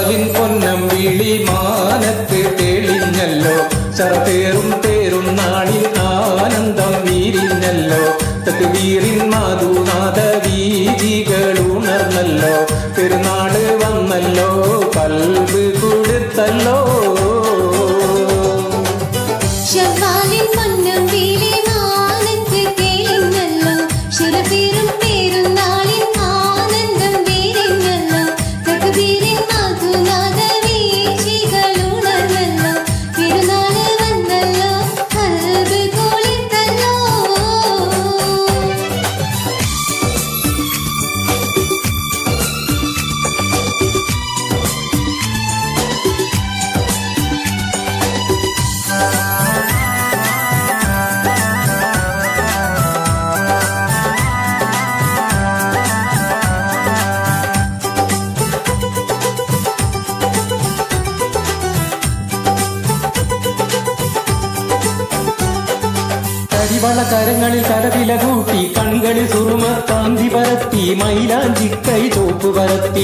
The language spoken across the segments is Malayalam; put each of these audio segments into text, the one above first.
ചൊവ്വാലിൻ പൊന്നം വിളി മാനത്ത് തെളിഞ്ഞല്ലോ ശരത്തേറും തേറും നാളിൽ ആനന്ദം വീരിഞ്ഞല്ലോ തക്ബീറിൻ മധുനാഥ വീജികൾ ഉണർന്നല്ലോ പെരുന്നാള് വന്നല്ലോ കൽബ് കൊടുത്തല്ലോ ചൊവ്വാലിൻ പൊന്നം വിളി മാനത്ത് തെളിഞ്ഞല്ലോ ശരത്തേറും തേറും നാളിൽ ആനന്ദം വീരിഞ്ഞല്ലോ തക്ബീറിൻ മധുനാഥ വീജികൾ ഉണർന്നല്ലോ പെരുന്നാള് വന്നല്ലോ കൽബ് കൊടുത്തല്ലോ കരിവള കരങ്ങളിൽ കരവില കൂട്ടി കൺകളിൽ സുറുമ കാന്തി പരത്തി മൈലാഞ്ചി കൈ ചോപ്പ് പരത്തി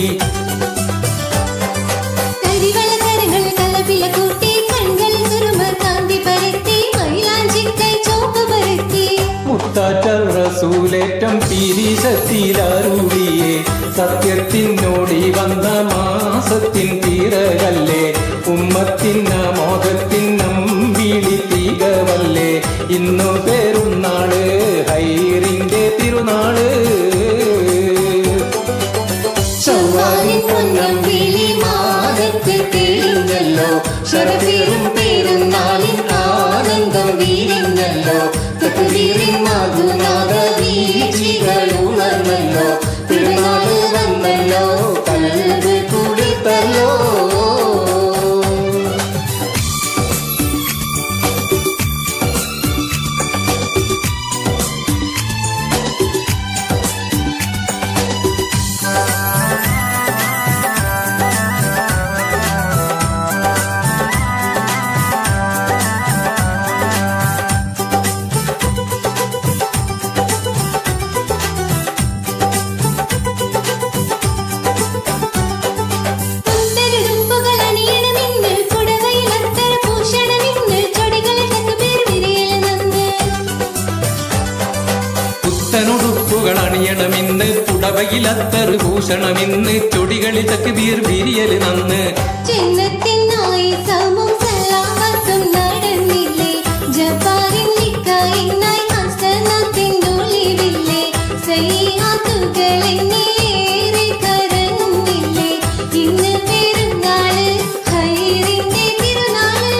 കരിവള കരങ്ങളിൽ കലപില കൂട്ടി കൺകളിൽ സുറുമ കാന്തി പരത്തി മൈലാഞ്ചി കൈ ചോപ്പ് പരത്തി മുത്താറ്റ റസൂലേറ്റം പിരിശത്തിലരുളിയേ സത്യത്തിനോടി വന്ന മാസത്തിൻ തീരകല്ലേ ഉമ്മത്തിന മോഹത്തിനം വിളി തികവല്ലേ ഇന്നു പെരുന്നാള് ഹൈറിന്റെ തിരുനാള് ചൊവ്വാലിൻ പൊന്നം വിളി മാനത്ത് തെളിഞ്ഞല്ലോ ശരത്തേറും തേറും നാളിൽ ആനന്ദം വീരിഞ്ഞല്ലോ തക്ബീറിൻ മധുനാഥ വീജികൾ ഉണർന്നല്ലോ പെരുന്നാള് വന്നല്ലോ കൽബ് കൊടുത്തല്ലോ പുത്തനുടുപ്പുകൾ അണിയണമെന്ന് പുടവയിലത്തറ് ഭൂഷണമിന്ന് ചൊടികളിൽ തക്ബീർ വിരിയല് നന്ന് ജന്നത്തിനായി സമം സലാമത്തും നടന്നില്ലേ ജബ്ബാറിൻ നിക്കായിനായി ഹസനത്തിനൊളിവില്ലേ സയ്യാത്തുകൾ എന്നേറെ കരഞ്ഞില്ലേ ഇന്ന് പെരുന്നാള് ഹൈറിന്റെ തിരുനാള്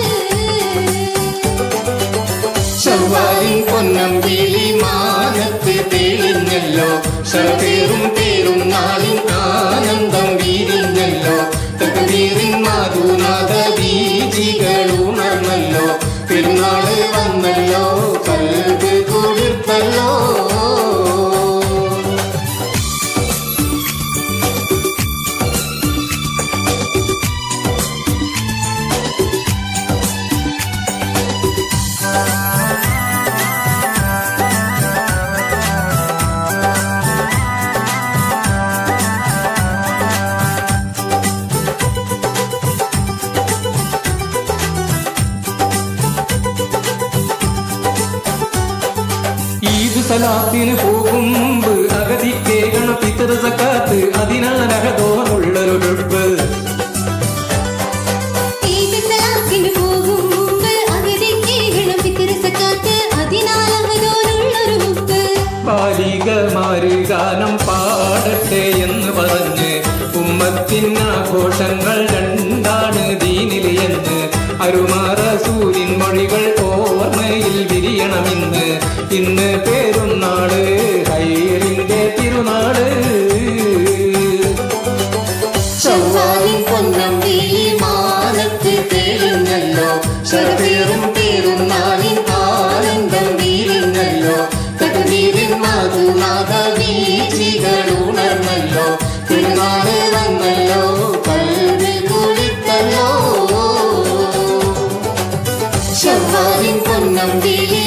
ചൊവ്വാലിൻ പൊന്നം വിളി മാനത്ത് തെളിഞ്ഞല്ലോ ശരത്തേറും തേറും നാളിൽ ആനന്ദം വീരിഞ്ഞല്ലോ തക്ബീറിൻ മധുനാഥ വീജികൾ ഉണർന്നല്ലോ പെരുന്നാള് വന്നല്ലോ കൽബ് കൊടുത്തല്ലോ സലാത്തിന് പോകും മുമ്പ് അഗതിക്കേകണ പിതൃ സക്കാത്ത് അതിനാനകതോറുള്ളൊരുടുപ്പ് ബാലികമാര് ഗാനം പാടട്ടെ എന്ന് പറഞ്ഞ് ഉമ്മത്തിനാഘോഷങ്ങൾ രണ്ടാണ് ദീനില് എന്ന് അരുമാറ സൂര്യൻ മൊഴികൾ ഓർമ്മയിൽ വിരിയണമെന്ന് ഇന്ന് പെരുന്നാള് ഹൈറിന്റെ തിരുനാള് ചൊവ്വാലിൻ പൊന്നം വിളി മാനത്ത് തെളിഞ്ഞല്ലോ ശരത്തേറും തേറും നാളിൽ ആനന്ദം വീരിഞ്ഞല്ലോ തക്ബീറിൻ മധുനാഥ വീജികൾ ഉണർന്നല്ലോ പെരുന്നാള് വന്നല്ലോ കൽബ് കൊടുത്തല്ലോ ചൊവ്വാലിൻ പൊന്നം വിളി